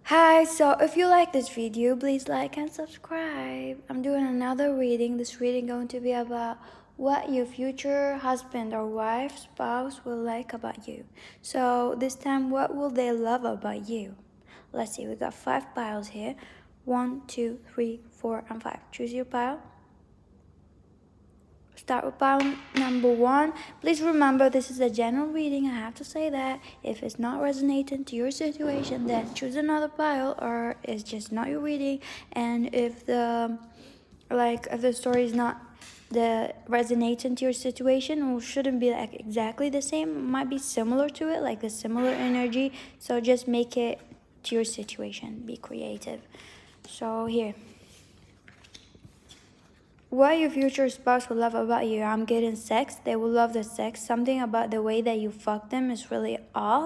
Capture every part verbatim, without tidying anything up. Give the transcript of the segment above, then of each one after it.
Hi, so if you like this video, please like and subscribe. I'm doing another reading. This reading going to be about what your future husband or wife, spouse will like about you. So this time, what will they love about you? Let's see, we got five piles here. One, two, three, four, and five. Choose your pile. Start with pile number one. Please remember this is a general reading. I have to say that if it's not resonating to your situation, then choose another pile, or it's just not your reading. And if the like if the story is not the resonating to your situation, or shouldn't be like exactly the same, it might be similar to it, like the similar energy. So just make it to your situation. Be creative. So here. What your future spouse will love about you. I'm getting sex. They will love the sex. Something about the way that you fuck them is really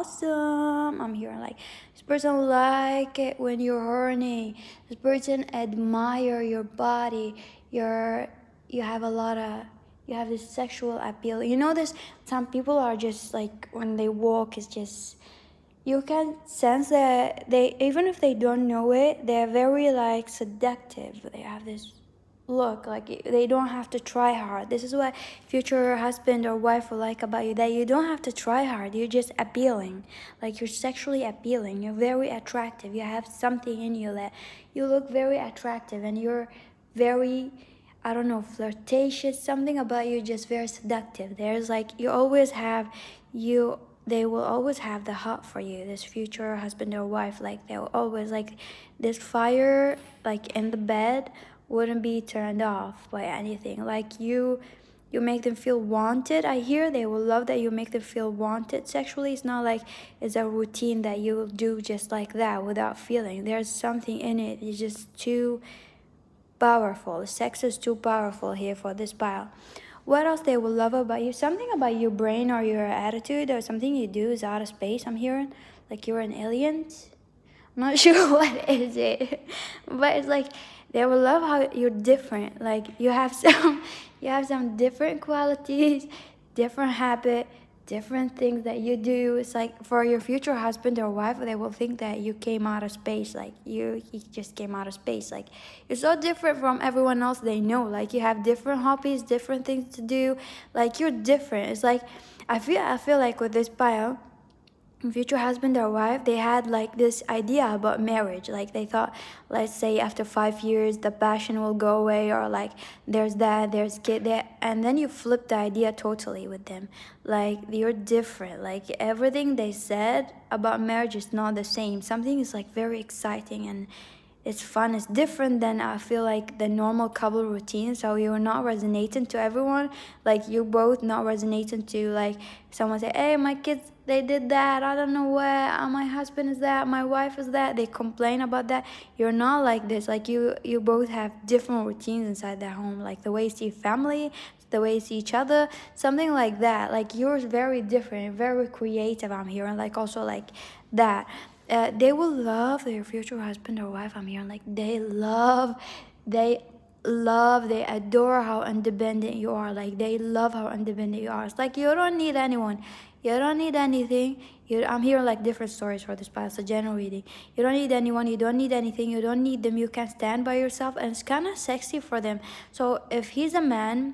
awesome. I'm hearing like, this person like it when you're horny. This person admire your body. You're, you have a lot of, you have this sexual appeal. You know this, some people are just like, when they walk, it's just, you can sense that they, even if they don't know it, they're very like seductive. They have this look like they don't have to try hard. This is what future husband or wife will like about you, that you don't have to try hard. You're just appealing, like you're sexually appealing. You're very attractive. You have something in you that you look very attractive, and you're very, I don't know, flirtatious. Something about you just very seductive. There's like, you always have, you they will always have the hot for you, this future husband or wife. Like they'll always like this fire like in the bed wouldn't be turned off by anything. Like you you make them feel wanted. I hear they will love that you make them feel wanted sexually. It's not like it's a routine that you will do just like that without feeling. There's something in it. It's just too powerful. Sex is too powerful here for this pile. What else they will love about you? Something about your brain or your attitude, or something you do is out of space. I'm hearing like you're an alien. I'm not sure what is it, but it's like they will love how you're different. Like you have some, you have some different qualities, different habit, different things that you do. It's like for your future husband or wife, they will think that you came out of space. Like you, he just came out of space. Like you're so different from everyone else they know. Like you have different hobbies, different things to do. Like you're different. It's like I feel, I feel like with this pile, future husband or wife, they had like this idea about marriage. Like they thought, let's say after five years the passion will go away, or like there's that, there's kid there, and then you flip the idea totally with them. Like you're different. Like everything they said about marriage is not the same. Something is like very exciting and it's fun. It's different than I feel like the normal couple routine. So you're not resonating to everyone. Like you both not resonating to like someone say, hey, my kids, they did that. I don't know where. Uh, my husband is that. My wife is that. They complain about that. You're not like this. Like you, you both have different routines inside their home. Like the way you see family, the way you see each other, something like that. Like yours very different, very creative. I'm hearing like also like that. Uh, they will love their future husband or wife. I'm hearing like they love, they love, they adore how independent you are. Like they love how independent you are. It's like you don't need anyone. You don't need anything. You, I'm hearing like different stories for this past, a general reading. You don't need anyone. You don't need anything. You don't need them. You can stand by yourself, and it's kind of sexy for them. So if he's a man,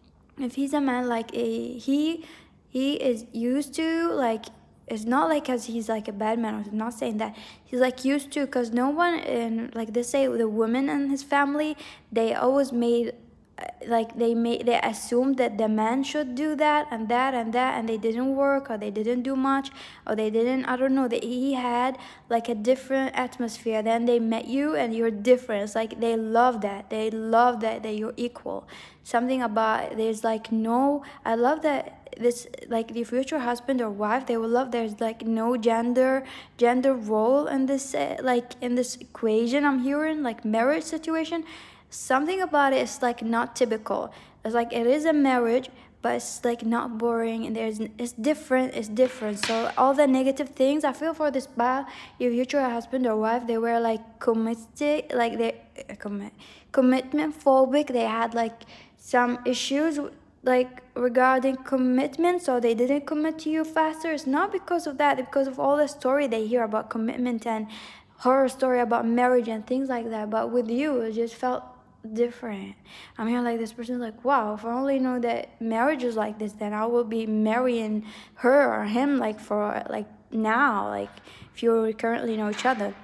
if he's a man like a, he, he is used to like. It's not like because he's like a bad man. I'm not saying that. He's like used to, because no one in, like they say the women in his family, they always made, like they made, they assumed that the man should do that and that and that, and they didn't work, or they didn't do much, or they didn't, I don't know, that he had like a different atmosphere. Then they met you and you're different. It's like they love that. They love that, that you're equal. Something about, there's like no, I love that this, like the future husband or wife, they will love there's like no gender gender role in this uh, like in this equation. I'm hearing like marriage situation. Something about it is like not typical. It's like it is a marriage, but it's like not boring, and there's, it's different, it's different. So all the negative things I feel for this pile, your future husband or wife, they were like committed, like they uh, commit commitment phobic. They had like some issues like regarding commitment, so they didn't commit to you faster. It's not because of that, it's because of all the story they hear about commitment and horror story about marriage and things like that. But with you, it just felt different. I'm here like, this person's like, wow, if I only know that marriage is like this, then I will be marrying her or him like for like now, like if you currently know each other.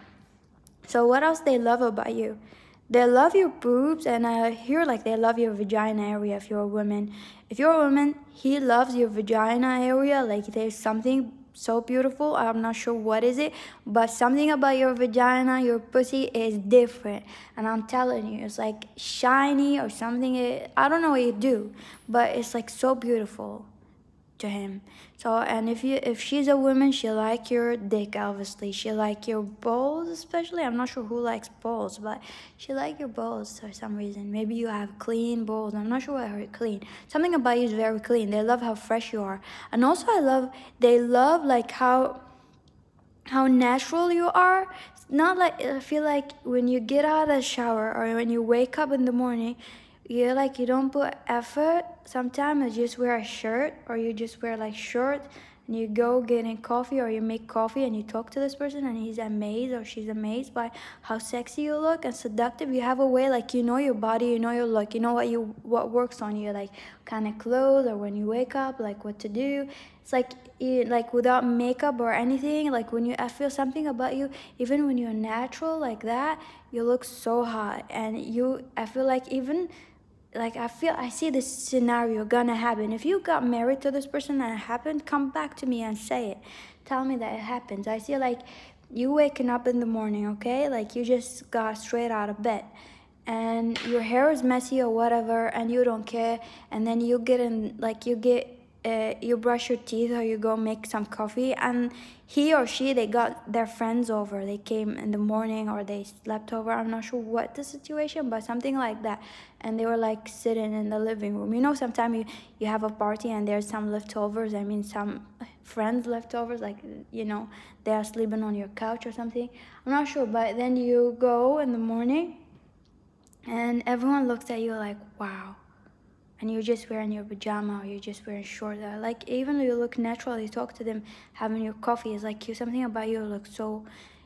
So what else they love about you? They love your boobs, and I hear like they love your vagina area if you're a woman. If you're a woman, he loves your vagina area. Like there's something so beautiful. I'm not sure what is it, but something about your vagina, your pussy is different. And I'm telling you, it's like shiny or something. It, I don't know what you do, but it's like so beautiful to him. So, and if you if she's a woman, she like your dick, obviously. She like your balls, especially. I'm not sure who likes balls, but she like your balls for some reason. Maybe you have clean balls. I'm not sure what are clean. Something about you is very clean. They love how fresh you are. And also I love they love like how how natural you are. It's not like, I feel like when you get out of the shower or when you wake up in the morning, you like you don't put effort. Sometimes you just wear a shirt, or you just wear like short, and you go getting coffee, or you make coffee and you talk to this person and he's amazed or she's amazed by how sexy you look and seductive. You have a way, like you know your body, you know your look, you know what you what works on you, like kind of clothes, or when you wake up, like what to do. It's like you, like without makeup or anything, like when you I feel something about you, even when you're natural like that, you look so hot. And you I feel like even like I feel I see this scenario gonna happen. If you got married to this person and it happened, come back to me and say it. Tell me that it happens. I see like you waking up in the morning, okay? Like you just got straight out of bed and your hair is messy or whatever and you don't care, and then you get in like you get uh, you brush your teeth or you go make some coffee, and he or she, they got their friends over. They came in the morning or they slept over. I'm not sure what the situation, but something like that. And they were like sitting in the living room. You know, sometimes you, you have a party and there's some leftovers. I mean, some friends leftovers, like, you know, they are sleeping on your couch or something. I'm not sure, but then you go in the morning and everyone looks at you like, wow. And you're just wearing your pajama or you're just wearing shorts. Like, even though you look natural, you talk to them having your coffee. It's like you, something about you looks so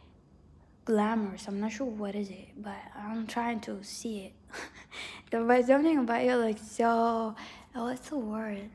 glamorous. I'm not sure what is it, but I'm trying to see it. But something about you looks so, oh, what's the word?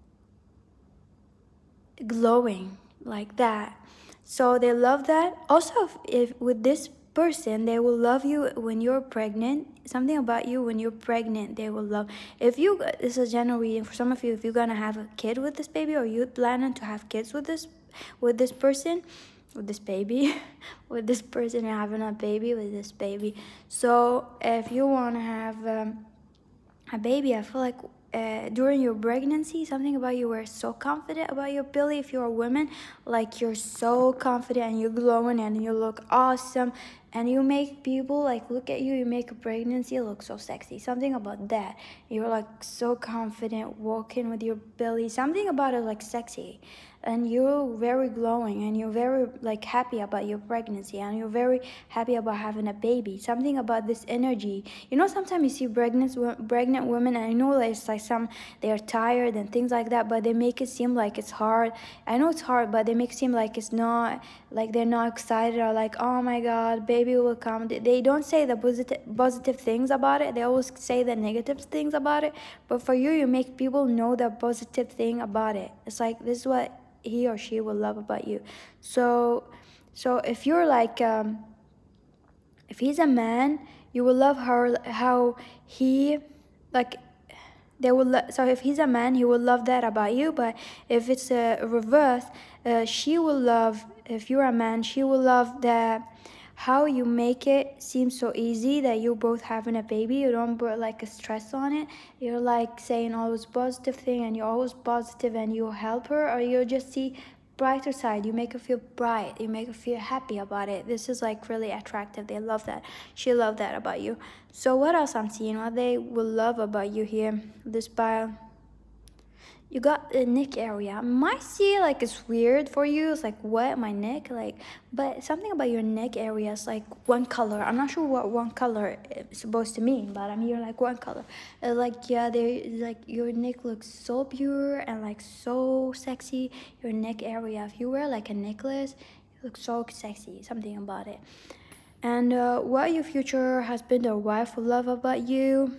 Glowing, like that. So they love that. Also, if, if with this person, they will love you when you're pregnant. Something about you when you're pregnant, they will love. If you, this is a general reading for some of you, if you're gonna have a kid with this baby, or you planning to have kids with this with this person, with this baby, with this person, you're having a baby with this baby. So if you want to have um, a baby, I feel like uh, during your pregnancy, something about you were so confident about your belly. If you're a woman, like you're so confident and you're glowing and you look awesome and you make people like look at you, you make a pregnancy look so sexy. Something about that. You're like so confident walking with your belly. Something about it like sexy. And you're very glowing and you're very like happy about your pregnancy and you're very happy about having a baby. Something about this energy. You know, sometimes you see pregnant pregnant women, and I know that it's like some, they're tired and things like that, but they make it seem like it's hard. I know it's hard, but they make it seem like it's not, like they're not excited or like, oh my God, baby will come. They don't say the positive positive things about it. They always say the negative things about it. But for you, you make people know the positive thing about it. It's like, this is what he or she will love about you. So so if you're like um if he's a man, you will love her how he like they will lo- so if he's a man, he will love that about you. But if it's a reverse, uh, she will love, if you're a man, she will love that how you make it seem so easy that you're both having a baby. You don't put like a stress on it. You're like saying always positive thing and you're always positive and you help her, or you just see brighter side. You make her feel bright. You make her feel happy about it. This is like really attractive. They love that. She love that about you. So what else I'm seeing? What they will love about you here? This pile. You got the neck area. Might see like it's weird for you. It's like what, my neck, like, but something about your neck area is like one color. I'm not sure what one color is supposed to mean, but I'm here like one color. Uh, like yeah, there like your neck looks so pure and like so sexy. Your neck area. If you wear like a necklace, you look so sexy. Something about it. And uh, what your future husband or wife will love about you,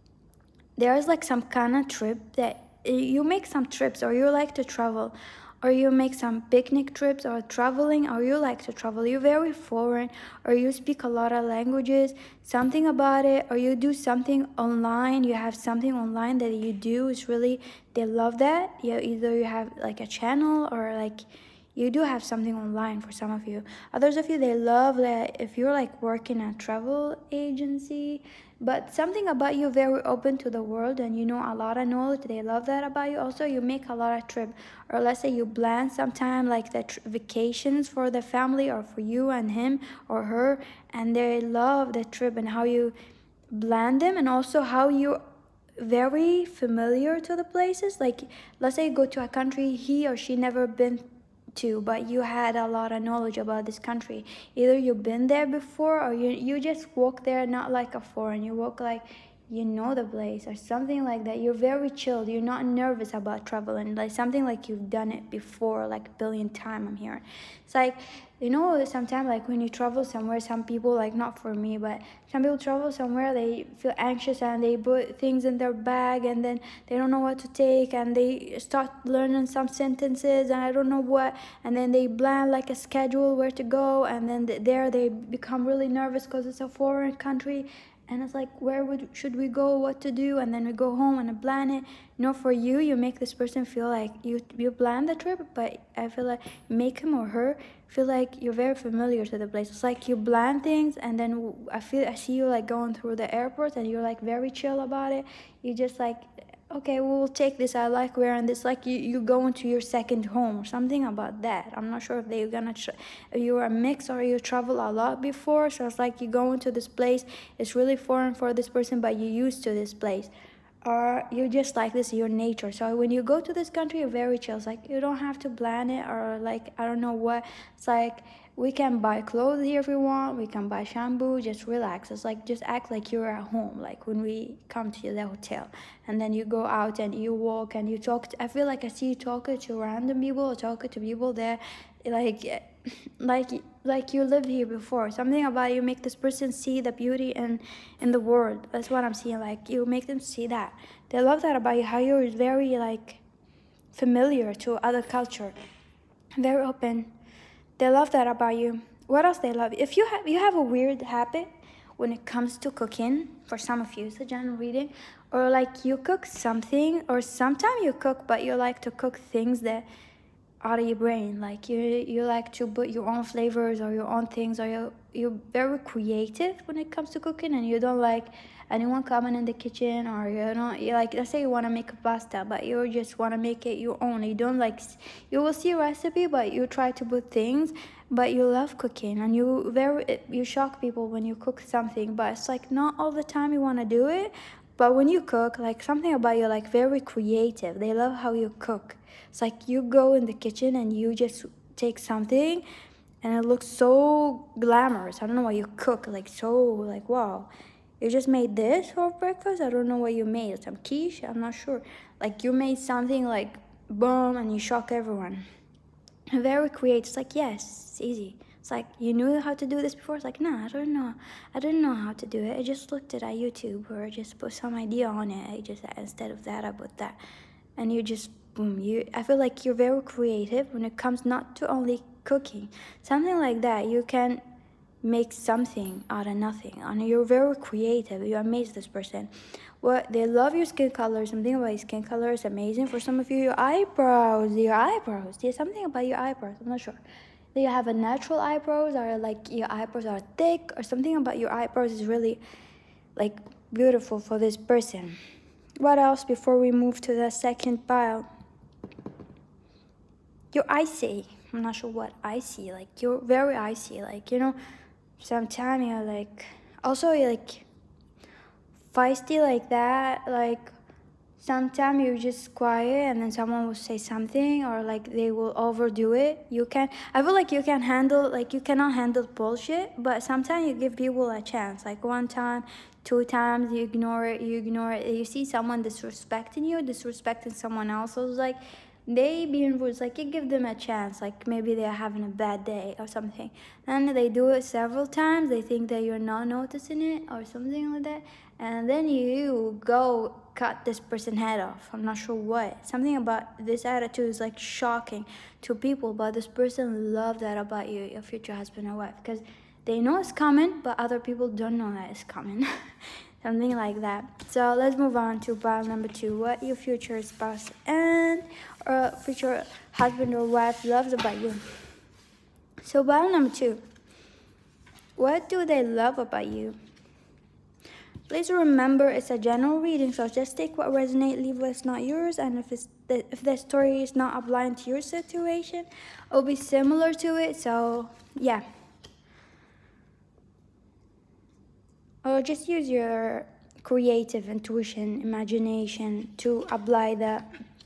there's like some kind of trip that you make some trips, or you like to travel, or you make some picnic trips, or traveling, or you like to travel, you're very foreign, or you speak a lot of languages, something about it, or you do something online, you have something online that you do is really, they love that. You either you have like a channel, or like you do have something online. For some of you, others of you, they love that if you're like working a travel agency, but something about you very open to the world, and you know a lot of knowledge, they love that about you. Also, you make a lot of trip, or let's say you plan sometime like the tr- vacations for the family, or for you and him or her, and they love the trip and how you plan them, and also how you very familiar to the places. Like let's say you go to a country he or she never been to, but you had a lot of knowledge about this country. Either you've been there before, or you you just walk there, not like a foreign, you walk like you know the place, or something like that. You're very chilled, you're not nervous about traveling, like something like you've done it before like a billion times. I'm hearing it's like, you know, sometimes like when you travel somewhere, some people, like not for me, but some people travel somewhere, they feel anxious and they put things in their bag, and then they don't know what to take, and they start learning some sentences and I don't know what, and then they plan like a schedule where to go, and then th- there they become really nervous because it's a foreign country, and it's like, where would should we go, what to do, and then we go home and plan it. You know, for you, you make this person feel like you you plan the trip, but I feel like make him or her feel like you're very familiar to the place. It's like you plan things, and then I feel I see you like going through the airport, and you're like very chill about it. You just like, okay, we'll take this, I like wearing this, like you, you go into your second home or something about that. I'm not sure if they're gonna tra- you're a mix, or you travel a lot before, so it's like you go into this place, it's really foreign for this person, but you're used to this place, or you're just like this, your nature. So when you go to this country, you're very chill. It's like you don't have to plan it, or like I don't know what. It's like we can buy clothes here if we want, we can buy shampoo, just relax. It's like just act like you're at home, like when we come to the hotel, and then you go out and you walk and you talk to, I feel like I see you talking to random people, or talking to people there, like like like you lived here before. Something about you make this person see the beauty in in the world. That's what I'm seeing. Like you make them see that. They love that about you, how you're very like familiar to other culture, very open. They love that about you. What else they love? If you have you have a weird habit when it comes to cooking, for some of you, it's a general reading, or like you cook something, or sometimes you cook, but you like to cook things that out of your brain, like you you like to put your own flavors or your own things, or you you're very creative when it comes to cooking, and you don't like anyone coming in the kitchen, or you don't, you like, let's say you want to make a pasta, but you just want to make it your own. You don't like, you will see a recipe, but you try to put things, but you love cooking, and you very you shock people when you cook something, but it's like not all the time you want to do it. But when you cook, like something about you, like very creative. They love how you cook. It's like you go in the kitchen and you just take something, and it looks so glamorous. I don't know why you cook, like so, like wow, you just made this for breakfast. I don't know what you made. Some quiche. I'm not sure. Like you made something like boom, and you shock everyone. Very creative. It's like, yes, it's easy. It's like, you knew how to do this before? It's like, no, I don't know. I didn't know how to do it. I just looked at YouTube, or I just put some idea on it. I just, instead of that, I put that. And you just, boom, you, I feel like you're very creative when it comes not to only cooking. Something like that. You can make something out of nothing, and you're very creative. You amaze this person. What they love your skin color. Something about your skin color is amazing. For some of you, your eyebrows, your eyebrows. There's something about your eyebrows. I'm not sure. Do you have a natural eyebrows, or like your eyebrows are thick, or something about your eyebrows is really like beautiful for this person. What else before we move to the second pile? You're icy. I'm not sure what icy. Like you're very icy. Like, you know, sometimes you're like, also you're like feisty like that. Like sometimes you're just quiet, and then someone will say something, or like they will overdo it. You can, I feel like you can handle, like you cannot handle bullshit, but sometimes you give people a chance. Like one time, two times, you ignore it, you ignore it. You see someone disrespecting you, disrespecting someone else. So it's like, they being rude, it's like you give them a chance, like maybe they're having a bad day or something, and they do it several times, they think that you're not noticing it or something like that, and then you go cut this person's head off. I'm not sure what. Something about this attitude is like shocking to people, but this person love that about you, your future husband or wife, because they know it's coming, but other people don't know that it's coming. Something like that. So let's move on to pile number two. What your future spouse and or future husband or wife loves about you. So pile number two. What do they love about you? Please remember it's a general reading, so just take what resonates, leave what's not yours, and if it's the, if the story is not applying to your situation, it'll be similar to it. So yeah. Or just use your creative intuition, imagination to apply the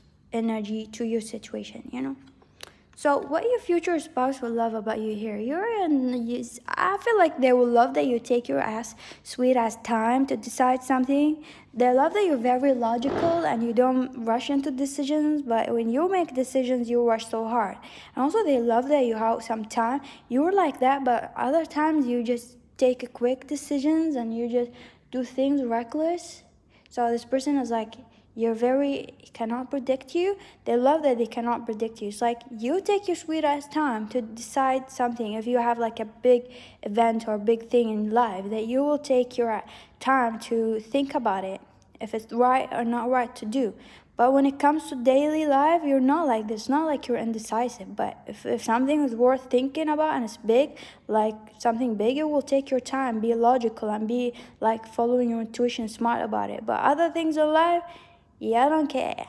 energy to your situation, you know? So what your future spouse will love about you here, you're in, you, I feel like they will love that you take your ass, sweet ass time to decide something. They love that you're very logical and you don't rush into decisions, but when you make decisions, you rush so hard. And also they love that you have some time. You're like that, but other times you just take a quick decisions and you just do things reckless. So this person is like, you're very, cannot predict you. They love that they cannot predict you. It's like you take your sweet ass time to decide something. If you have like a big event or big thing in life, that you will take your time to think about it, if it's right or not right to do. But when it comes to daily life, you're not like this. Not like you're indecisive. But if, if something is worth thinking about and it's big, like something big, you will take your time, be logical, and be like following your intuition, smart about it. But other things in life, yeah, I don't care.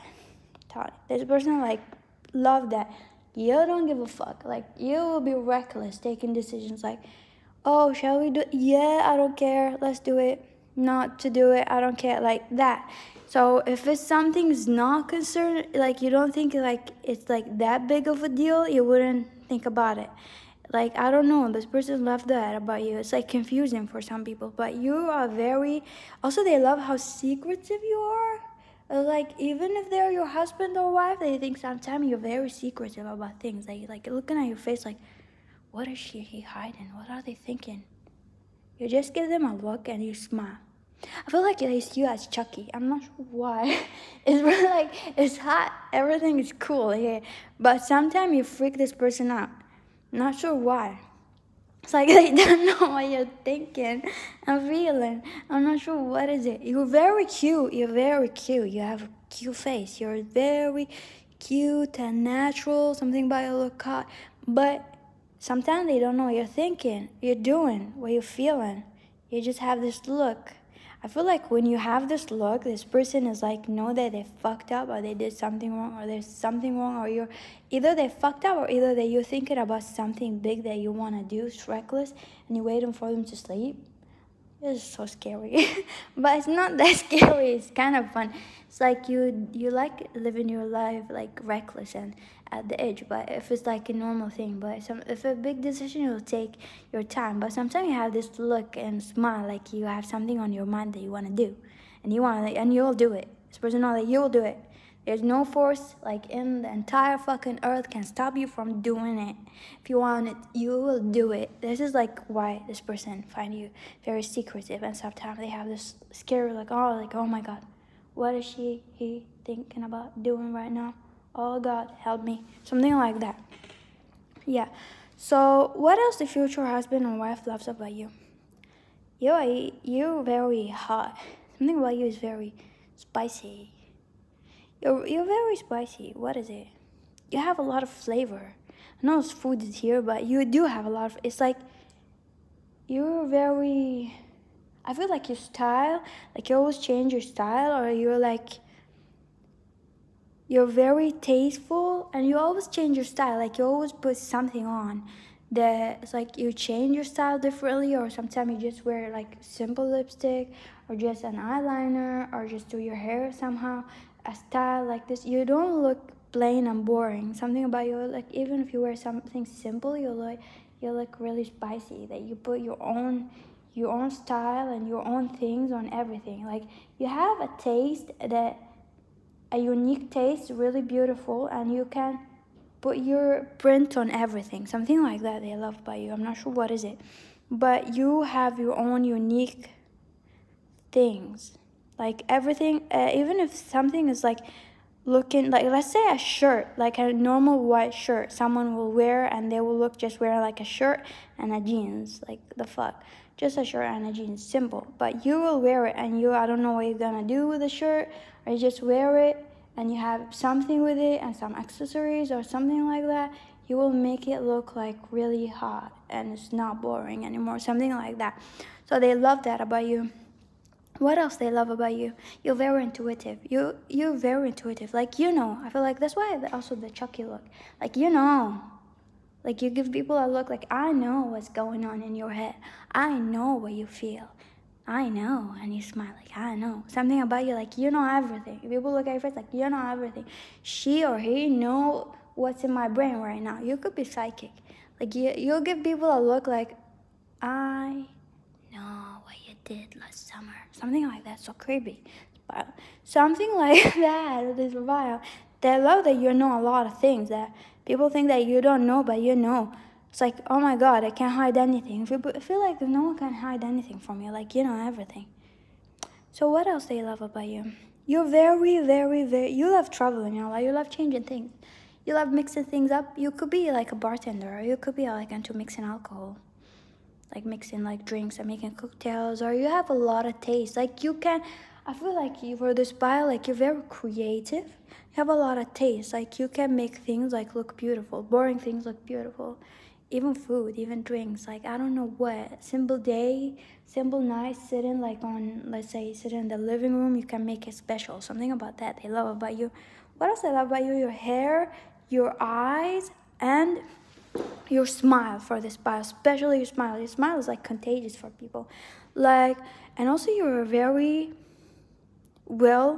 This person like love that. You don't give a fuck. Like you will be reckless taking decisions like, oh, shall we do it? Yeah, I don't care. Let's do it. Not to do it. I don't care. Like that. So if it's something's not concerned, like you don't think like it's like that big of a deal, you wouldn't think about it. Like, I don't know, this person love that about you. It's like confusing for some people, but you are very, also they love how secretive you are. Uh, Like, even if they're your husband or wife, they think sometimes you're very secretive about things. They like looking at your face like, what is she he hiding? What are they thinking? You just give them a look and you smile. I feel like they see you as Chucky. I'm not sure why. It's really like, it's hot. Everything is cool here. But sometimes you freak this person out. Not sure why. It's like they don't know what you're thinking and feeling. I'm not sure what is it. You're very cute. You're very cute. You have a cute face. You're very cute and natural. Something about your look hot. But sometimes they don't know what you're thinking, you're doing, what you're feeling. You just have this look. I feel like when you have this look, this person is like, know that they fucked up or they did something wrong or there's something wrong or you're, either they fucked up or either that you're thinking about something big that you want to do, it's reckless, and you're waiting for them to sleep. It's so scary. But it's not that scary, it's kind of fun. It's like you you like living your life like reckless and at the edge, but if it's like a normal thing, but some, if a big decision, you'll take your time. But sometimes you have this look and smile like you have something on your mind that you want to do, and you want to, and you'll do it. This person knows that you'll do it. There's no force like in the entire fucking earth can stop you from doing it. If you want it, you will do it. This is like why this person find you very secretive, and sometimes they have this scary like, oh, like, oh my God, what is she, he thinking about doing right now? Oh God, help me. Something like that. Yeah. So what else the future husband or wife loves about you? You are, you're very hot. Something about you is very spicy. You're, you're very spicy. What is it? You have a lot of flavor. I know it's food is here, but you do have a lot of, it's like, you're very, I feel like your style, like you always change your style, or you're like, you're very tasteful and you always change your style. Like you always put something on that it's like you change your style differently, or sometimes you just wear like simple lipstick or just an eyeliner or just do your hair somehow, a style like this. You don't look plain and boring. Something about you, like even if you wear something simple, you look you look really spicy, that you put your own your own style and your own things on everything. Like you have a taste that a unique taste, really beautiful, and you can put your print on everything. Something like that they love about you. I'm not sure what is it, but you have your own unique things. Like everything, uh, even if something is like looking like, let's say a shirt, like a normal white shirt someone will wear, and they will look just wearing like a shirt and a jeans, like the fuck, just a shirt and a jeans, simple. But you will wear it, and you, I don't know what you're gonna do with the shirt, or you just wear it and you have something with it and some accessories or something like that. You will make it look like really hot, and it's not boring anymore, something like that. So they love that about you. What else they love about you? You're very intuitive. You you're very intuitive. Like, you know, I feel like that's why also the Chucky look. Like, you know, like you give people a look like, I know what's going on in your head. I know what you feel. I know. And you smile like, I know. Something about you, like, you know everything. If people look at your face, like, you know everything. She or he know what's in my brain right now. You could be psychic. Like, you, you'll give people a look like, I know what you did last summer. Something like that. So creepy. But something like that. This vile. They love that you know a lot of things that people think that you don't know, but you know. It's like, oh my God, I can't hide anything. I feel like no one can hide anything from you. Like, you know everything. So what else do you love about you? You're very, very, very, you love traveling, you know, like you love changing things. You love mixing things up. You could be like a bartender, or you could be like into mixing alcohol. Like mixing like drinks and making cocktails, or you have a lot of taste. Like you can, I feel like you, for this bio, like you're very creative. You have a lot of taste. Like you can make things like look beautiful. Boring things look beautiful. Even food, even drinks, like I don't know what, simple day, simple night, sitting like on, let's say, sitting in the living room, you can make it special. Something about that they love about you. What else they love about you? Your hair, your eyes, and your smile for this bio, especially your smile. Your smile is like contagious for people. Like, and also you're very well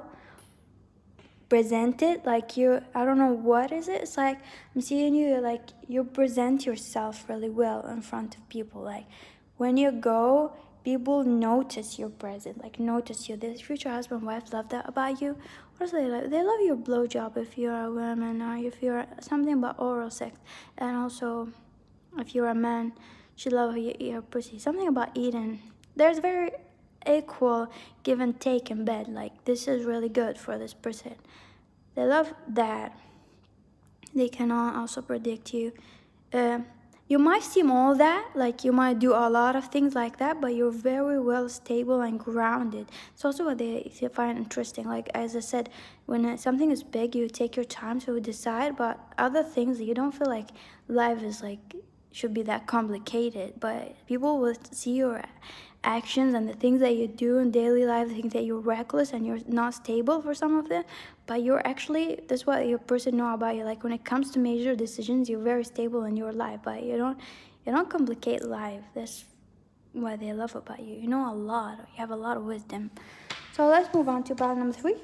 presented, like you, I don't know what is it, it's like I'm seeing you, like you present yourself really well in front of people. Like when you go, people notice your presence, like notice you. This future husband wife love that about you. What do they love? They love your blowjob if you're a woman, or if you're something about oral sex. And also if you're a man, she love you eat her pussy. Something about eating. There's very equal give and take in bed. Like this is really good for this person. They love that. They cannot also predict you. Uh, you might seem all that, like you might do a lot of things like that, but you're very well stable and grounded. It's also what they find interesting. Like as I said, when something is big, you take your time to decide, but other things you don't feel like life is like should be that complicated. But people will see your actions and the things that you do in daily life, think that you're reckless and you're not stable for some of them, but you're actually, that's what your person know about you. Like when it comes to major decisions, you're very stable in your life, but you don't you don't complicate life. That's what they love about you. You know a lot, you have a lot of wisdom. So let's move on to battle number three.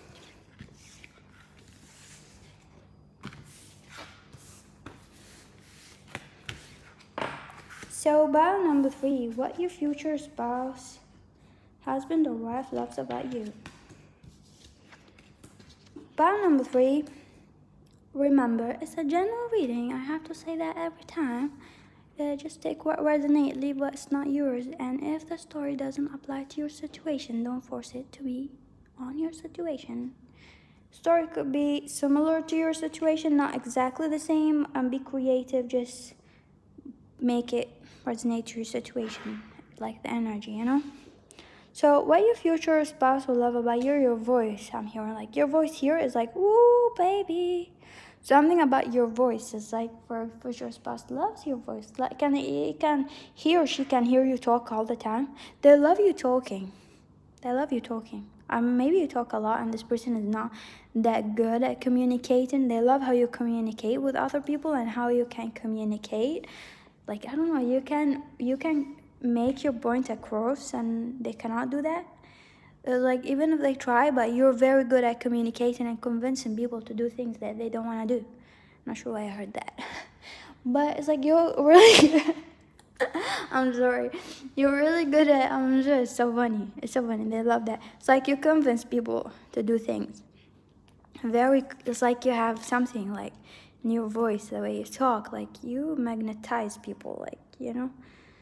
So battle number three, what your future spouse, husband or wife loves about you. Battle number three, remember, it's a general reading. I have to say that every time. Uh, just take what resonates, leave what's not yours. And if the story doesn't apply to your situation, don't force it to be on your situation. Story could be similar to your situation, not exactly the same. And be creative, just make it resonate to your situation, like the energy, you know. So what your future spouse will love about you, your voice. I'm hearing like your voice here is like, ooh baby, something about your voice is like, for future spouse loves your voice. Like can he can he or she can hear you talk all the time. They love you talking. They love you talking. Um, maybe you talk a lot and this person is not that good at communicating. They love how you communicate with other people and how you can communicate. Like, I don't know, you can you can make your point across and they cannot do that. Uh, like, even if they try, but you're very good at communicating and convincing people to do things that they don't want to do. I'm not sure why I heard that. But it's like, you're really I'm sorry. You're really good at, I'm sure it's so funny. It's so funny. They love that. It's like you convince people to do things. very, it's like you have something like in your voice, the way you talk, like you magnetize people, like, you know.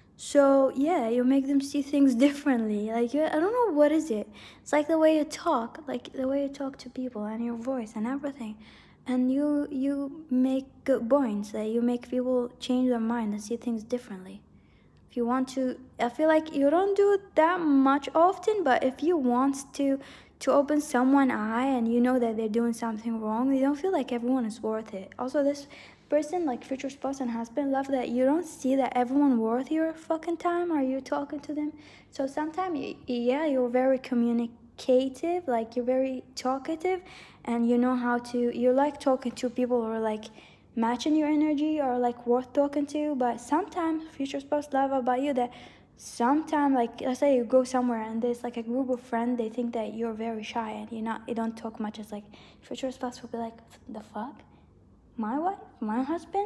So yeah, you make them see things differently. Like, I don't know what is it. It's like the way you talk, like the way you talk to people and your voice and everything. And you you make good points, that you make people change their mind and see things differently. If you want to, I feel like you don't do it that much often, but if you want to to open someone's eye and you know that they're doing something wrong, you don't feel like everyone is worth it. Also, this person, like future spouse and husband, love that you don't see that everyone worth your fucking time or you talking to them. So sometimes, yeah, you're very communicative, like you're very talkative, and you know how to, you like talking to people who are like matching your energy or like worth talking to. But sometimes future spouse love about you that sometimes, like, let's say you go somewhere and there's like a group of friends, they think that you're very shy and you're not, you don't talk much. It's like future spouse will be like, the fuck, my wife, my husband,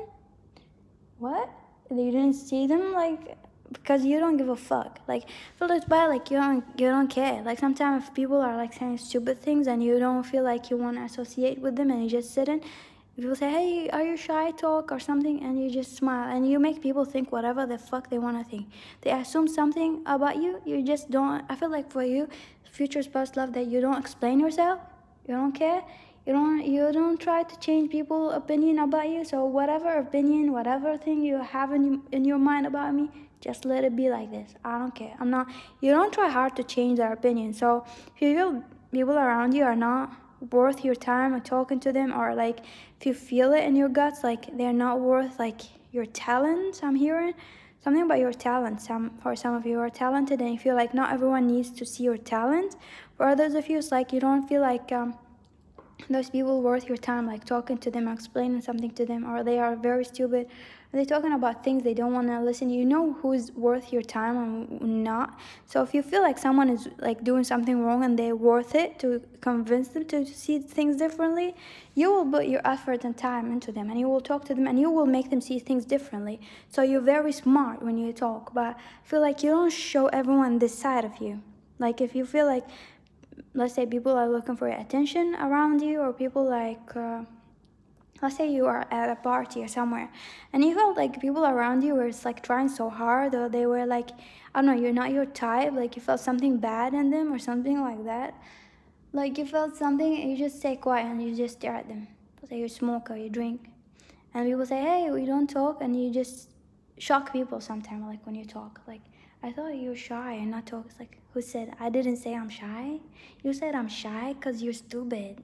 what? You didn't see them, like, because you don't give a fuck. Like, feel it's bad, like you don't you don't care. Like sometimes if people are like saying stupid things and you don't feel like you want to associate with them and you just sit in, people say, hey, are you shy, talk or something, and you just smile and you make people think whatever the fuck they want to think. They assume something about you, you just don't. I feel like for you, future spouse love that you don't explain yourself, you don't care, you don't you don't try to change people's opinion about you. So whatever opinion, whatever thing you have in, in your mind about me, just let it be like this. I don't care. I'm not, you don't try hard to change their opinion. So if you feel people around you are not worth your time and talking to them, or like if you feel it in your guts, like they're not worth like your talents, I'm hearing something about your talent. Some, for some of you are talented and you feel like not everyone needs to see your talent. For others of you, it's like you don't feel like um those people worth your time, like talking to them, explaining something to them, or they are very stupid, or they're talking about things they don't want to listen. You know who's worth your time and not. So if you feel like someone is like doing something wrong and they're worth it to convince them to see things differently, you will put your effort and time into them and you will talk to them and you will make them see things differently. So you're very smart when you talk, but I feel like you don't show everyone this side of you. Like if you feel like, let's say people are looking for attention around you, or people like, uh, let's say you are at a party or somewhere and you felt like people around you were like trying so hard, or they were like, I don't know, you're not your type, like you felt something bad in them or something like that. Like you felt something and you just stay quiet and you just stare at them. Say you smoke or you drink and people say, hey, we don't talk, and you just shock people sometimes, like when you talk, like, I thought you were shy and not talk. It's like, who said? I didn't say I'm shy. You said I'm shy because you're stupid.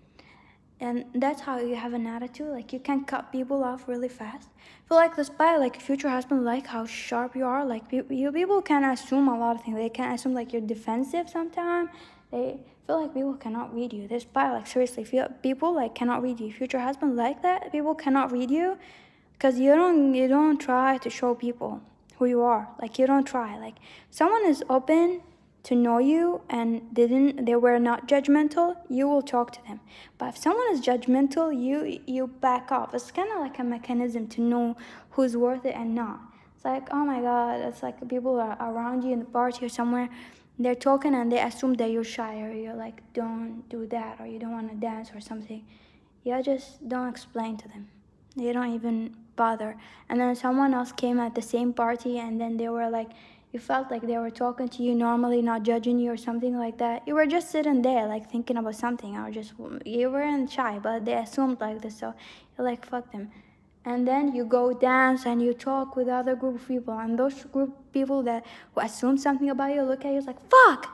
And that's how you have an attitude. Like you can cut people off really fast. I feel like despite like future husband, like how sharp you are, like you people can assume a lot of things. They can assume like you're defensive sometimes. They feel like people cannot read you. Despite like seriously, feel people like cannot read you. Future husband like that. People cannot read you because you don't you don't try to show people who you are. Like you don't try. Like someone is open to know you and didn't they were not judgmental, you will talk to them. But if someone is judgmental, you you back off. It's kind of like a mechanism to know who's worth it and not. It's like, oh my god, it's like people are around you in the party or somewhere, they're talking and they assume that you're shy, or you're like, don't do that, or you don't want to dance or something. You just don't explain to them. They don't even bother. And then someone else came at the same party and then they were like, you felt like they were talking to you normally, not judging you or something like that. You were just sitting there like thinking about something, or just, you weren't shy, but they assumed like this, so you're like, fuck them. And then you go dance and you talk with other group of people, and those group of people that who assume something about you look at you, it's like, fuck,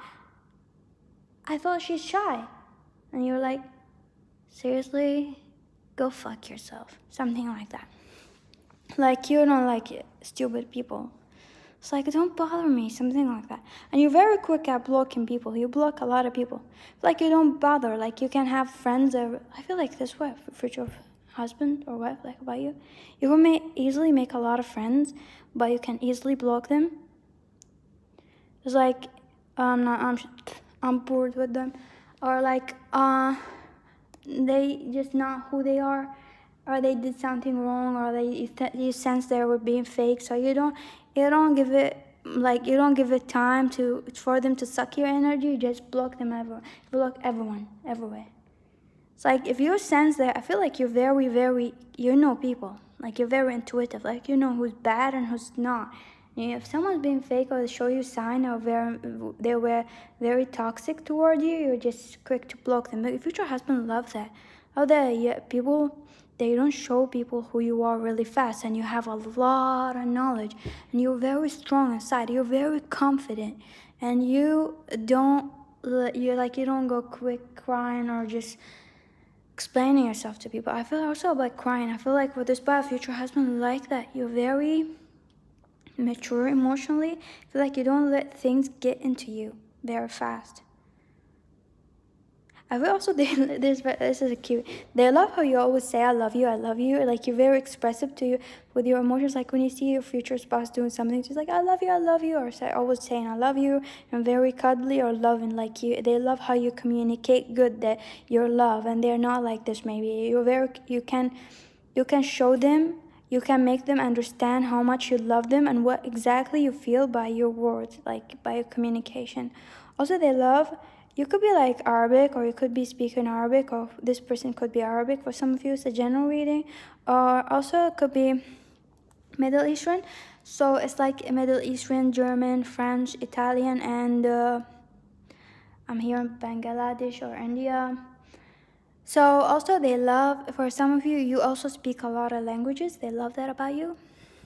I thought she's shy. And you're like, seriously? Go fuck yourself. Something like that. Like, you don't like it, stupid people. It's like, don't bother me, something like that. And you're very quick at blocking people. You block a lot of people. Like, you don't bother. Like, you can have friends. Or, I feel like this way, for your husband or wife, like about you. You will may easily make a lot of friends, but you can easily block them. It's like, um, not, I'm, I'm bored with them. Or like, uh, they just not who they are. Or they did something wrong, or they you sense they were being fake, so you don't you don't give it like you don't give it time to for them to suck your energy. You just block them everywhere, block everyone everywhere. It's like if you sense that, I feel like you're very, very, you know people. Like you're very intuitive. Like you know who's bad and who's not. And if someone's being fake or they show you sign or very, they were very toxic toward you, you're just quick to block them. But your future husband loves that. Love that yeah, people, they don't show people who you are really fast, and you have a lot of knowledge, and you're very strong inside. You're very confident, and you don't, you're like you don't go quick crying or just explaining yourself to people. I feel also about crying. I feel like with this bio future husband like that. You're very mature emotionally. I feel like you don't let things get into you very fast. I feel also they, this this is cute. They love how you always say I love you, I love you. Like you're very expressive to you with your emotions. Like when you see your future spouse doing something, just like I love you, I love you, or say, always saying I love you, and very cuddly or loving. Like you, they love how you communicate good that your love, and they're not like this. Maybe you're very you can you can show them. You can make them understand how much you love them and what exactly you feel by your words, like by your communication. Also, they love. You could be like Arabic, or you could be speaking Arabic, or this person could be Arabic. For some of you, it's a general reading. Or also, it could be Middle Eastern. So it's like Middle Eastern, German, French, Italian, and uh, I'm here in Bangladesh or India. So also, they love, for some of you, you also speak a lot of languages. They love that about you.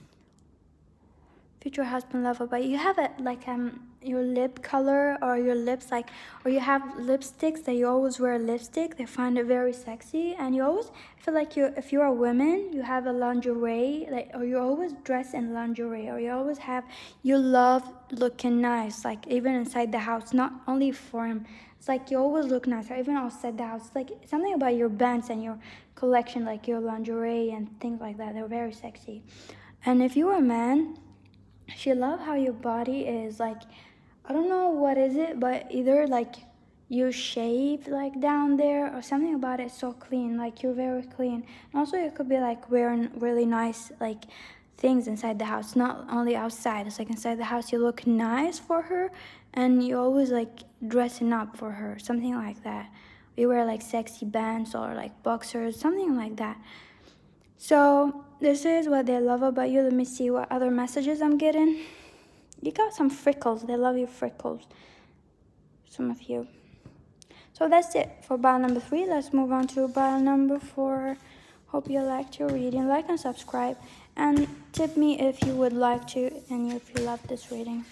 Future husband love about you. You have it like um your lip color or your lips like, or you have lipsticks that you always wear lipstick. They find it very sexy, and you always feel like you if you're a woman, you have a lingerie like, or you always dress in lingerie, or you always have you love looking nice, like even inside the house, not only for him. It's like you always look nice, or even outside the house. It's like something about your bands and your collection, like your lingerie and things like that. They're very sexy. And if you're a man, she love how your body is like, I don't know what is it, but either like you shave like down there or something about it so clean, like you're very clean. And also you could be like wearing really nice like things inside the house, not only outside. It's like inside the house you look nice for her, and you always like dressing up for her, something like that. You wear like sexy bands or like boxers, something like that. So this is what they love about you. Let me see what other messages I'm getting. You got some freckles. They love your freckles. Some of you. So that's it for bio number three. Let's move on to bio number four. Hope you liked your reading. Like and subscribe. And tip me if you would like to and if you love this reading.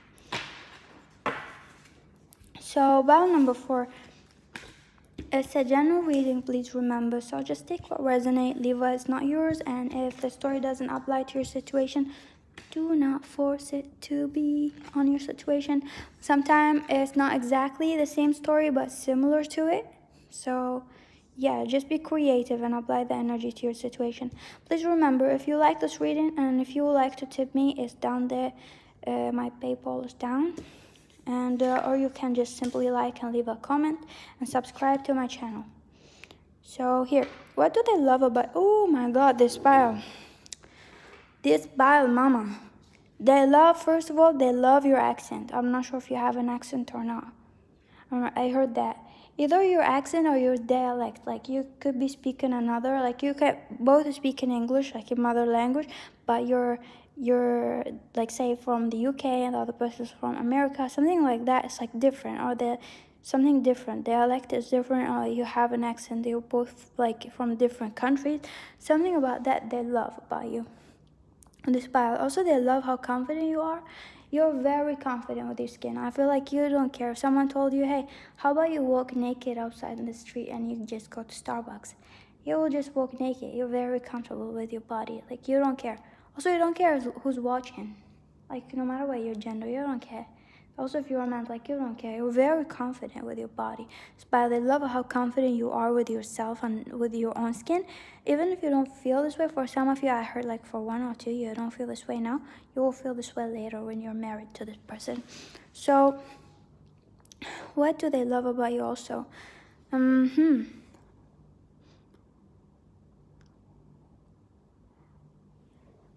So bio number four. It's a general reading, please remember. So just take what resonates, leave what is not yours. And if the story doesn't apply to your situation, do not force it to be on your situation. Sometimes it's not exactly the same story, but similar to it. So yeah, just be creative and apply the energy to your situation. Please remember, if you like this reading and if you would like to tip me, it's down there. Uh, my PayPal is down. And uh, or you can just simply like and leave a comment and subscribe to my channel. So here, what do they love about, oh my god, this bio, this bio mama, they love, first of all, they love your accent. I'm not sure if you have an accent or not. I heard that either your accent or your dialect, like you could be speaking another, like you could both speak in English, like your mother language, but you're you're like say from the U K and the other person's from America, something like that. It's like different, or the something different. Dialect is different, or you have an accent. You're both like from different countries. Something about that they love about you. And this bio, also they love how confident you are. You're very confident with your skin. I feel like you don't care if someone told you, hey, how about you walk naked outside in the street and you just go to Starbucks? You will just walk naked. You're very comfortable with your body. Like you don't care. Also, you don't care who's watching. Like, no matter what your gender, you don't care. Also, if you're a man, like, you don't care. You're very confident with your body. But they love how confident you are with yourself and with your own skin. Even if you don't feel this way, for some of you, I heard, like, for one or two, you don't feel this way now. You will feel this way later when you're married to this person. So, what do they love about you also? Um, hmm.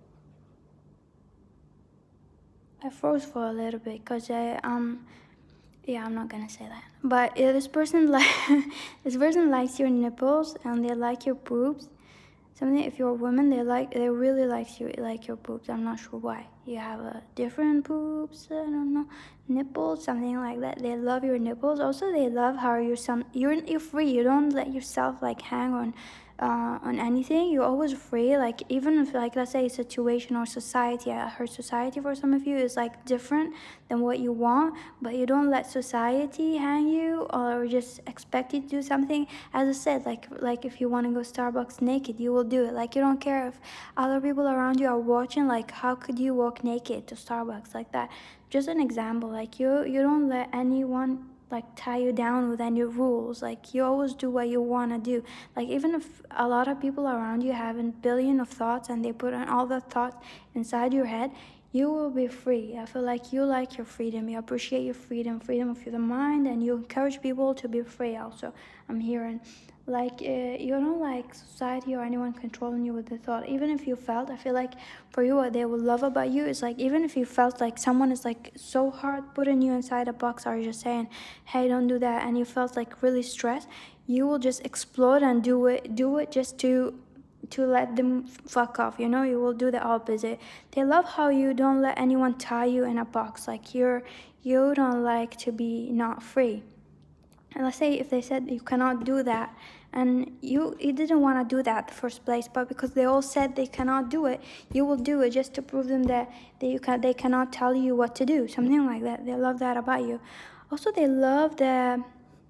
I froze for a little bit because I um Yeah, I'm not gonna say that. But yeah, this person like this person likes your nipples and they like your boobs. Something if you're a woman, they like they really like you like your boobs. I'm not sure why. You have a different boobs. I don't know, nipples, something like that. They love your nipples. Also, they love how you're some you're you're free. You don't let yourself like hang on. Uh, on anything, you're always free. Like even if, like, let's say a situation or society, I heard society for some of you is like different than what you want, but you don't let society hang you or just expect you to do something. As I said, like like if you want to go Starbucks naked, you will do it. Like you don't care if other people around you are watching. Like how could you walk naked to Starbucks like that? Just an example. Like you you don't let anyone like tie you down with any rules. Like you always do what you want to do. Like even if a lot of people around you have a billion of thoughts and they put on all the thoughts inside your head, you will be free. I feel like you like your freedom, you appreciate your freedom, freedom of the mind, and you encourage people to be free also. I'm hearing like uh, you don't like society or anyone controlling you with the thought. Even if you felt, I feel like for you what they will love about you is like even if you felt like someone is like so hard putting you inside a box or just saying hey don't do that, and you felt like really stressed, you will just explode and do it do it just to to let them fuck off, you know. You will do the opposite. They love how you don't let anyone tie you in a box. Like you're you don't like to be not free. And let's say if they said you cannot do that, and you you didn't want to do that in the first place, but because they all said they cannot do it, you will do it just to prove them that they you can they cannot tell you what to do, something like that. They love that about you. Also, they love the.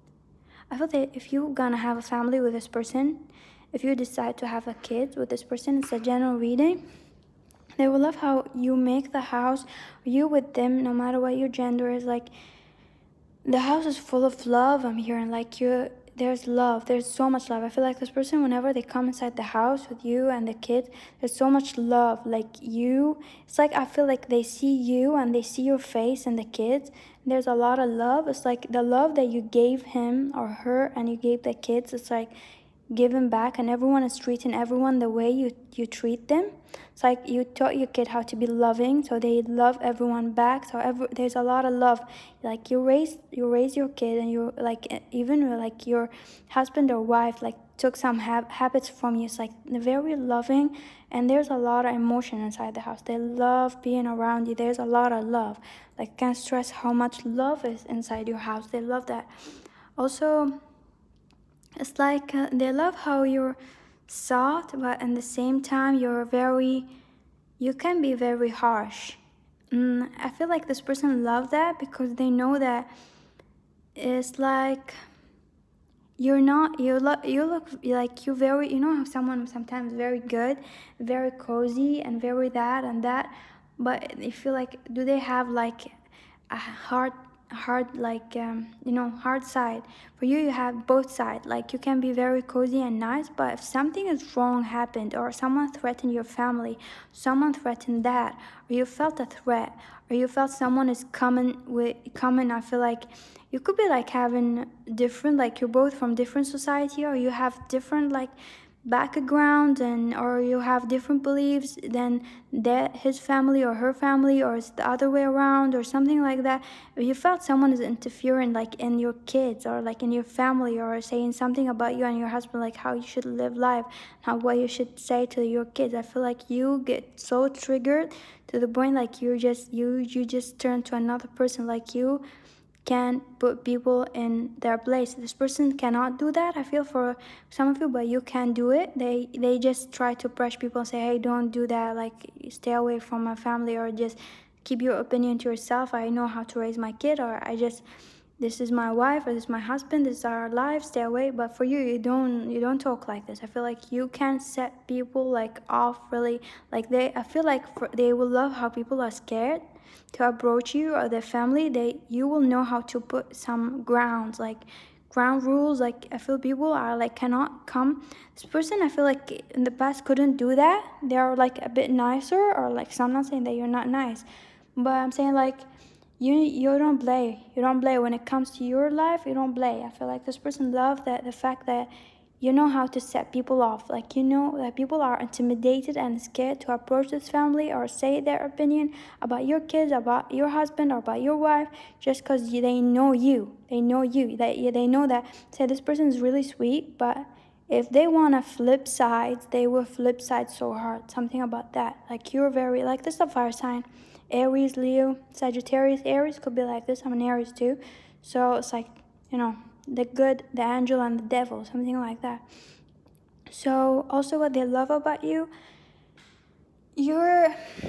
I feel that if you're gonna have a family with this person, if you decide to have a kid with this person, it's a general reading. They will love how you make the house, you with them, no matter what your gender is. Like the house is full of love. I'm hearing like you there's love, there's so much love. I feel like this person, whenever they come inside the house with you and the kid, there's so much love. Like you, it's like I feel like they see you and they see your face and the kids. There's a lot of love. It's like the love that you gave him or her and you gave the kids, it's like giving back, and everyone is treating everyone the way you you treat them. It's like you taught your kid how to be loving, so they love everyone back. So every, there's a lot of love. Like you raise you raise your kid, and you like even like your husband or wife like took some ha- habits from you. It's like very loving, and there's a lot of emotion inside the house. They love being around you. There's a lot of love. Like can't stress how much love is inside your house. They love that. Also, it's like uh, they love how you're soft, but at the same time you're very, you can be very harsh. Mm, I feel like this person loves that because they know that it's like you're not, you look, you look like you're very, you know how someone sometimes very good, very cozy and very that and that, but they feel like, do they have like a hard hard like um you know hard side? For you, you have both sides. Like you can be very cozy and nice, but if something is wrong happened or someone threatened your family, someone threatened that, or you felt a threat, or you felt someone is coming with coming I feel like you could be like having different, like you're both from different society, or you have different like background, and or you have different beliefs than that his family or her family, or it's the other way around or something like that. If you felt someone is interfering like in your kids or like in your family, or saying something about you and your husband, like how you should live life, how what you should say to your kids, I feel like you get so triggered to the point like you're just you you just turn to another person. Like you can put people in their place. This person cannot do that, I feel, for some of you, but you can do it. They they just try to pressure people and say, hey, don't do that, like stay away from my family, or just keep your opinion to yourself. I know how to raise my kid, or I just this is my wife, or this is my husband, this is our life, stay away. But for you, you don't you don't talk like this. I feel like you can set people like off really. Like they I feel like for, they will love how people are scared to approach you or their family. They you will know how to put some grounds, like ground rules. Like I feel people are like cannot come. This person, I feel like in the past couldn't do that. They are like a bit nicer, or like, so I'm not saying that you're not nice, but I'm saying like you you don't play you don't play when it comes to your life. You don't play. I feel like this person loves that the fact that you know how to set people off. Like, you know that people are intimidated and scared to approach this family or say their opinion about your kids, about your husband, or about your wife, just because they know you. They know you. They, they know that, say, this person is really sweet, but if they want to flip sides, they will flip sides so hard. Something about that. Like, you're very, like, this is a fire sign. Aries, Leo, Sagittarius. Aries could be like this. I'm an Aries too. So it's like, you know, the good, the angel, and the devil, something like that. So also what they love about you, you're,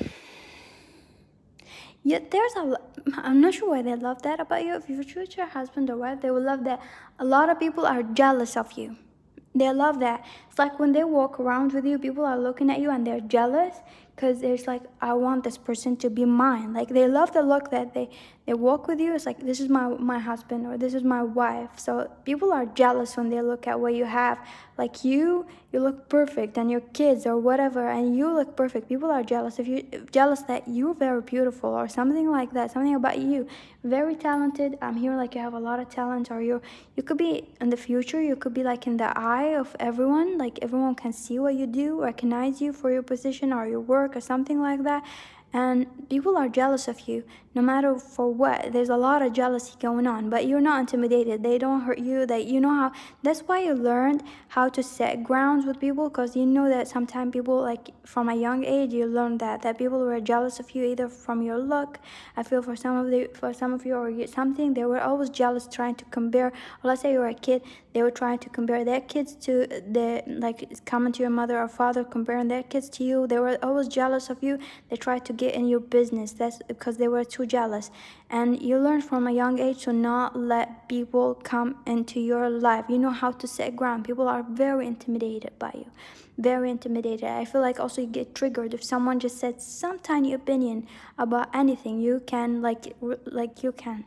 yeah, there's a, I'm not sure why they love that about you. If you choose your husband or wife, they will love that a lot of people are jealous of you. They love that. It's like when they walk around with you, people are looking at you and they're jealous because there's like, I want this person to be mine. Like, they love the look that they, they walk with you. It's like, this is my, my husband, or this is my wife. So people are jealous when they look at what you have. Like, you, you look perfect, and your kids or whatever, and you look perfect. People are jealous if you jealous that you're very beautiful or something like that. Something about you, very talented. I'm here like you have a lot of talent, or you you could be in the future. You could be like in the eye of everyone. Like, everyone can see what you do, recognize you for your position or your work or something like that. And people are jealous of you, no matter for what. There's a lot of jealousy going on, but you're not intimidated. They don't hurt you. That you know how. That's why you learned how to set grounds with people, because you know that sometimes people, like from a young age, you learned that that people were jealous of you either from your look. I feel for some of the for some of you or something, they were always jealous, trying to compare. Or let's say you were a kid, they were trying to compare their kids to the, like, coming to your mother or father, comparing their kids to you. They were always jealous of you. They tried to get in your business. That's because they were too jealous. And you learn from a young age to not let people come into your life. You know how to set ground. People are very intimidated by you, very intimidated. I feel like also you get triggered if someone just said some tiny opinion about anything. You can like like you can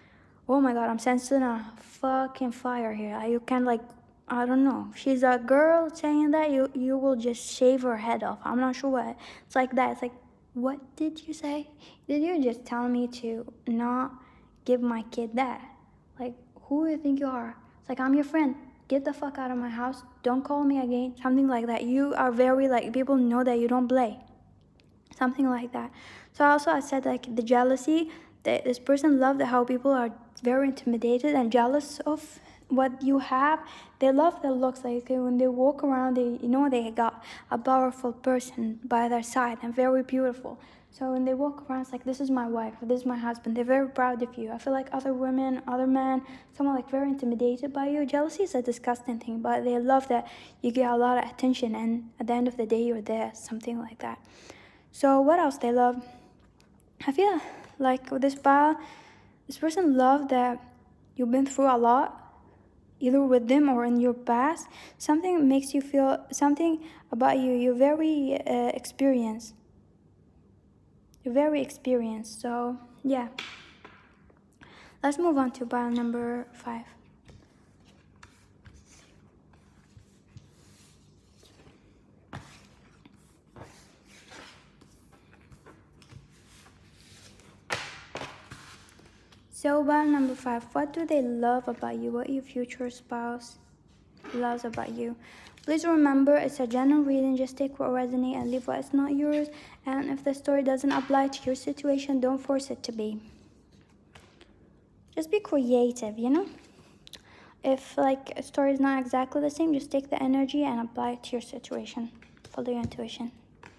oh my god, I'm sensing a fucking fire here. You can, like, I don't know, if she's a girl saying that, you you will just shave her head off. I'm not sure what. It's like that. It's like, what did you say? Did you just tell me to not give my kid that? Like, who do you think you are? It's like, I'm your friend. Get the fuck out of my house. Don't call me again. Something like that. You are very, like, people know that you don't play. Something like that. So also I said, like, the jealousy, that this person loved how people are very intimidated and jealous of what you have. They love the looks. Like, when they walk around, they, you know, they got a powerful person by their side and very beautiful. So when they walk around, it's like, this is my wife, or this is my husband. They're very proud of you. I feel like other women, other men, someone like very intimidated by you. Jealousy is a disgusting thing, but they love that you get a lot of attention, and at the end of the day, you're there, something like that. So what else they love? I feel like with this pile, this person loved that you've been through a lot, either with them or in your past. Something makes you feel, something about you, you're very uh, experienced. You're very experienced. So yeah, let's move on to pile number five. So pile number five, what do they love about you? What your future spouse loves about you? Please remember, it's a general reading. Just take what resonates and leave what's not yours. And if the story doesn't apply to your situation, don't force it to be. Just be creative, you know? If, like, a story is not exactly the same, just take the energy and apply it to your situation. Follow your intuition.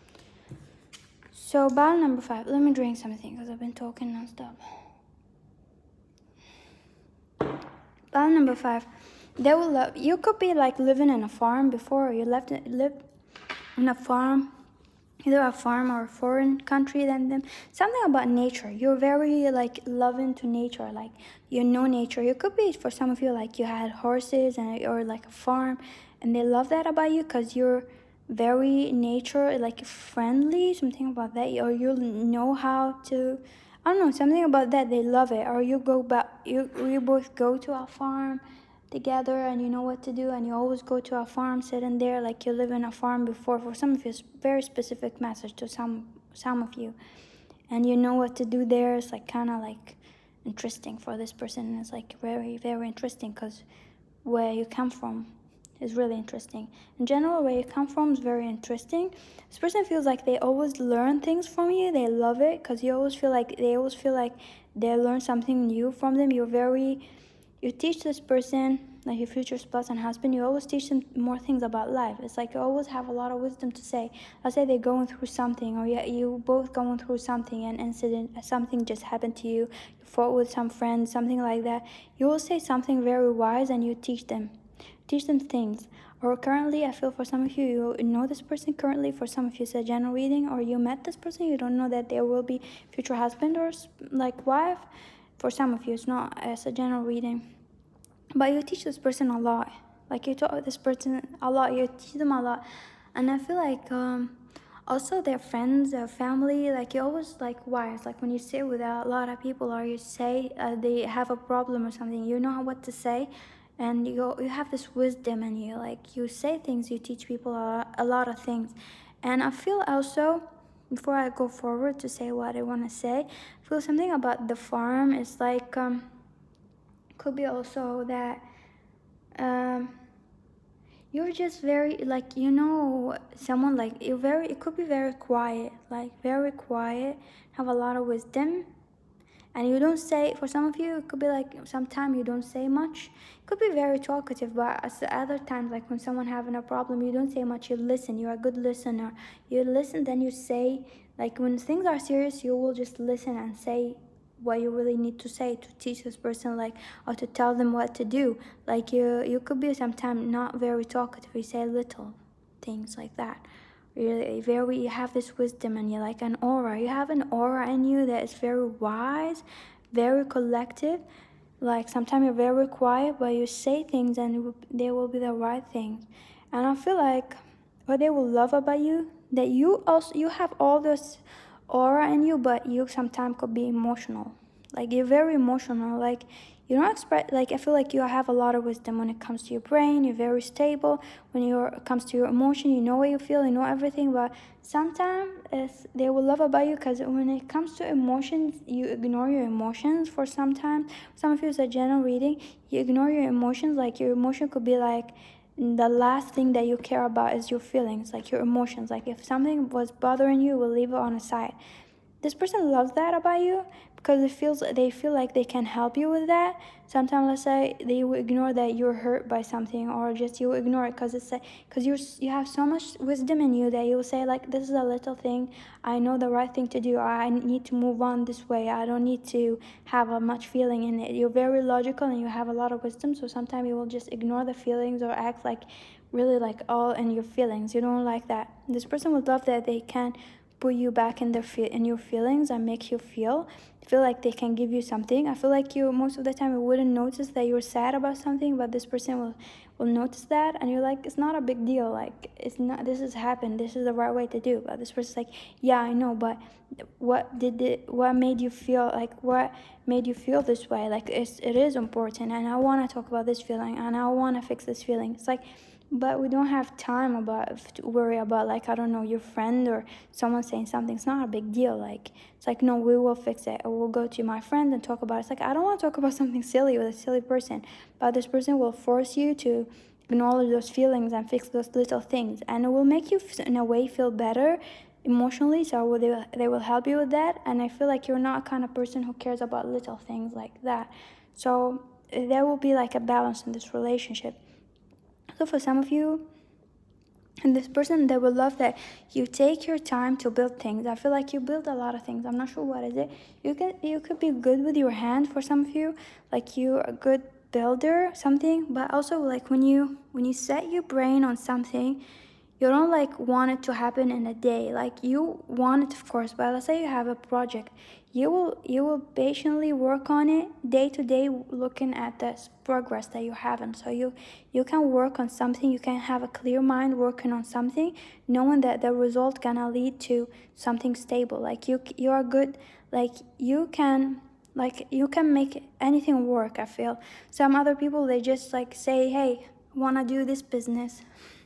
So pile number five, let me drink something because I've been talking non-stop. Pile number five, they will love you. Could be like living in a farm before, or you left lived in a farm, either a farm or a foreign country than them. Something about nature. You're very, like, loving to nature, like you know nature. You could be, for some of you, like you had horses and or like a farm, and they love that about you because you're very nature, like, friendly. Something about that, or you know how to, I don't know, something about that, they love it. Or you go back, you, you both go to a farm together and you know what to do, and you always go to a farm, sitting there like you live in a farm before. For some of you, it's very specific message to some some of you, and you know what to do there. It's like kind of like interesting for this person. It's like very, very interesting because where you come from. is really interesting. In general, where you come from is very interesting. This person feels like they always learn things from you. They love it because you always feel like they always feel like they learn something new from them. You're very, you teach this person, like your future spouse and husband, you always teach them more things about life. It's like you always have a lot of wisdom to say. Let's say they're going through something, or you, you both going through something, an incident, something just happened to you, you fought with some friends, something like that. You will say something very wise and you teach them. Teach them things. Or currently, I feel for some of you, you know this person currently. For some of you, it's a general reading, or you met this person, you don't know that there will be future husband or like wife. For some of you, it's not, it's a general reading. But you teach this person a lot. Like you taught this person a lot, you teach them a lot. And I feel like um, also their friends, their family, like you always like wise. Like when you sit with a lot of people, or you say uh, they have a problem or something, you know what to say. And you you have this wisdom, and you like you say things, you teach people a, a lot of things. And I feel also, before I go forward to say what I want to say, I feel something about the farm. It's like um could be also that um you're just very like, you know, someone like you're very, it could be very quiet, like very quiet, have a lot of wisdom. And you don't say, for some of you, it could be like sometimes you don't say much. It could be very talkative, but at the other times, like when someone having a problem, you don't say much, you listen. You're a good listener. You listen, then you say, like when things are serious, you will just listen and say what you really need to say to teach this person, like, or to tell them what to do. Like you, you could be sometimes not very talkative. You say little things like that. You're very, you have this wisdom, and you're like an aura. You have an aura in you that is very wise, very collective. Like sometimes you're very quiet, but you say things and it will, they will be the right things. And I feel like what they will love about you, that you also, you have all this aura in you, but you sometimes could be emotional. Like you're very emotional. Like you don't express, like I feel like you have a lot of wisdom when it comes to your brain. You're very stable. When you're, it comes to your emotion, you know what you feel, you know everything. But sometimes they will love about you because when it comes to emotions, you ignore your emotions for some time. Some of you, it's a general reading, you ignore your emotions. Like your emotion could be like, the last thing that you care about is your feelings, like your emotions. Like if something was bothering you, we'll leave it on the side. This person loves that about you because it feels, they feel like they can help you with that. Sometimes, let's say, they will ignore that you're hurt by something, or just you ignore it because it's because you you have so much wisdom in you that you will say like, this is a little thing, I know the right thing to do, I need to move on this way, I don't need to have a much feeling in it. You're very logical and you have a lot of wisdom, so sometimes you will just ignore the feelings or act like really like all in your feelings. You don't like that. This person would love that they can put you back in their fe- in your feelings and make you feel feel like they can give you something. I feel like you most of the time you wouldn't notice that you're sad about something, but this person will will notice that, and you're like, it's not a big deal, like it's not, this has happened, this is the right way to do. But this person's like, yeah, I know, but what did it what made you feel like what made you feel this way? Like it's, it is important, and I want to talk about this feeling, and I want to fix this feeling. It's like, but we don't have time about to worry about, like, I don't know, your friend or someone saying something. It's not a big deal. Like, it's like, no, we will fix it. Or we'll go to my friend and talk about it. It's like, I don't want to talk about something silly with a silly person, but this person will force you to acknowledge those feelings and fix those little things, and it will make you in a way feel better emotionally. So they will, they will help you with that. And I feel like you're not a kind of person who cares about little things like that. So there will be like a balance in this relationship. So for some of you, and this person, they will love that you take your time to build things. I feel like you build a lot of things. I'm not sure what is it. You can you could be good with your hand for some of you, like you're a good builder, something. But also like when you when you set your brain on something, you don't like want it to happen in a day. Like you want it, of course, but let's say you have a project, you will you will patiently work on it day to day, looking at the progress that you're having. So you you can work on something, you can have a clear mind working on something, knowing that the result gonna lead to something stable. Like you you are good, like you can like you can make anything work. I feel some other people, they just like say, hey, wanna do this business.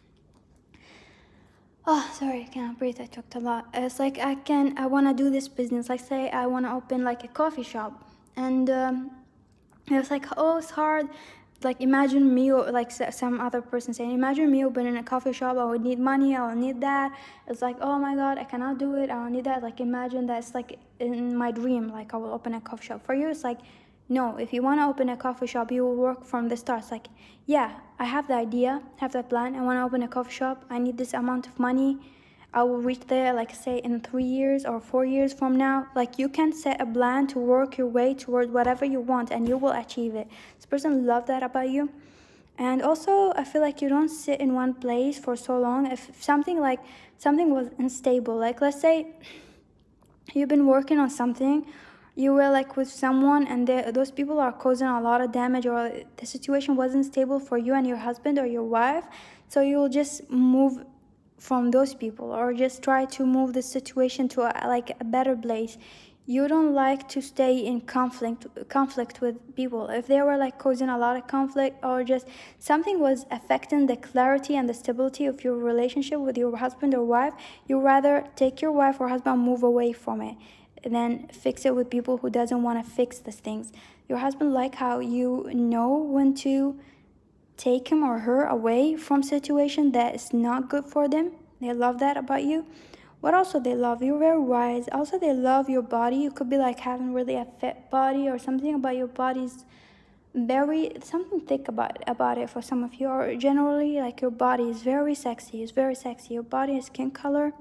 Oh, sorry, I can't breathe. I talked a lot. It's like I can, I want to do this business. Like say I want to open like a coffee shop, and um, it was like, oh, it's hard. like imagine me, or like some other person saying, imagine me opening a coffee shop, I would need money, I will need that. It's like, oh my god, I cannot do it, I will need that. Like imagine that's like in my dream, like I will open a coffee shop. For you it's like, no, if you want to open a coffee shop, you will work from the start. It's like, yeah, I have the idea, have the plan, I want to open a coffee shop, I need this amount of money, I will reach there, like say in three years or four years from now. Like you can set a plan to work your way towards whatever you want, and you will achieve it. This person loves that about you. And also I feel like you don't sit in one place for so long. If something like something was unstable, like let's say you've been working on something, you were like with someone, and those people are causing a lot of damage, or the situation wasn't stable for you and your husband or your wife, so you'll just move from those people, or just try to move the situation to a, like a better place. You don't like to stay in conflict conflict with people. If they were like causing a lot of conflict, or just something was affecting the clarity and the stability of your relationship with your husband or wife, you rather take your wife or husband, move away from it, and then fix it with people who doesn't want to fix these things. Your husband like how you know when to take him or her away from situation that is not good for them. They love that about you. What also they love, you're very wise. Also they love your body. You could be like having really a fit body, or something about your body's very something thick about about it for some of you, or generally like your body is very sexy. It's very sexy. Your body is skin color.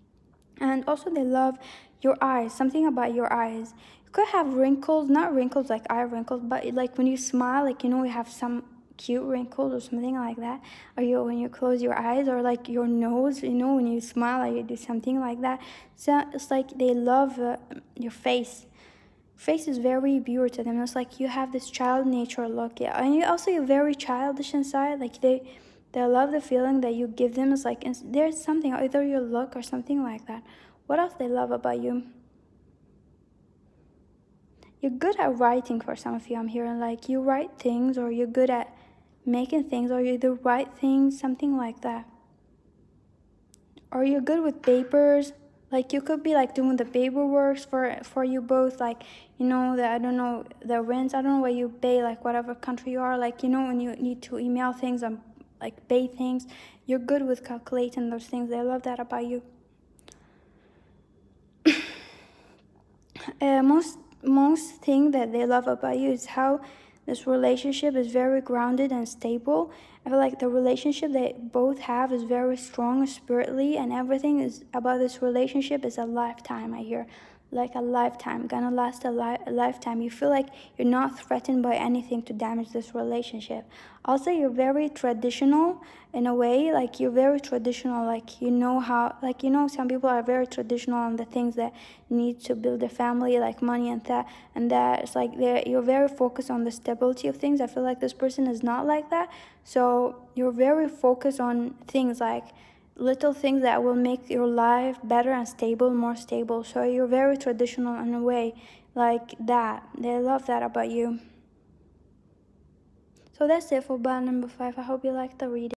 And also they love your eyes, something about your eyes. You could have wrinkles, not wrinkles like eye wrinkles, but like when you smile, like, you know, you have some cute wrinkles or something like that, or you when you close your eyes, or like your nose, you know, when you smile, or you do something like that. So it's like they love uh, your face. Face is very beautiful to them. It's like you have this child nature look, yeah, and you also you're very childish inside. Like they they love the feeling that you give them. It's like there's something, either your look or something like that. What else they love about you? You're good at writing for some of you. I'm hearing like you write things, or you're good at making things, or you do write things, something like that. Or you're good with papers. Like you could be like doing the paperwork for for you both, like, you know, the I don't know the rents, I don't know what you pay, like whatever country you are, like, you know, when you need to email things and like pay things, you're good with calculating those things. They love that about you. uh, most most thing that they love about you is how this relationship is very grounded and stable. I feel like the relationship they both have is very strong spiritually, and everything is about this relationship is a lifetime. I hear like a lifetime, gonna last a, li a lifetime. You feel like you're not threatened by anything to damage this relationship. Also, you're very traditional in a way, like you're very traditional, like you know how, like, you know, some people are very traditional on the things that need to build a family, like money and that, and that it's like they're, you're very focused on the stability of things. I feel like this person is not like that. So you're very focused on things like little things that will make your life better and stable, more stable. So you're very traditional in a way like that. They love that about you. So that's it for band number five. I hope you liked the reading.